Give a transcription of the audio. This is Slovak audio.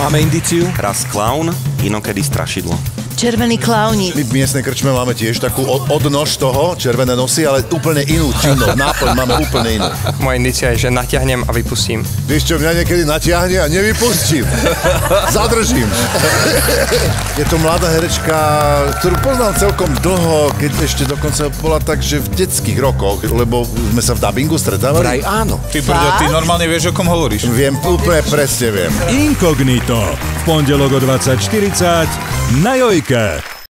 Máme indíciu? Raz klaun, inokedy strašidlo. Červení klauni. My v miestnej krčme máme tiež takú odnož toho, červené nosy, ale úplne inú činnosť. Náplň máme úplne inú. Moja indícia je, že natiahnem a vypustím. Vieš čo, mňa niekedy natiahne a nevypustím. Zadržím. Je to mladá herečka, ktorú poznám celkom dlho, keď ešte dokonca bola tak, že v detských rokoch, lebo sme sa v dabingu stretávali. Vraj áno. Ty brďo, ty normálne vieš, o kom hovoríš. Viem, úplne presne viem. Inkognito. V pondelok o 20:40 na Jojke.